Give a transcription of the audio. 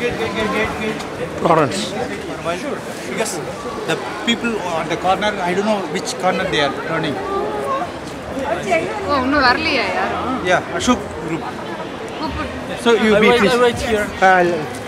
Lawrence. Sure. Because the people on the corner, I don't know which corner they are turning. Oh, no, earlier, yeah. Yeah, Ashok group. Who put? So you be please. Right here.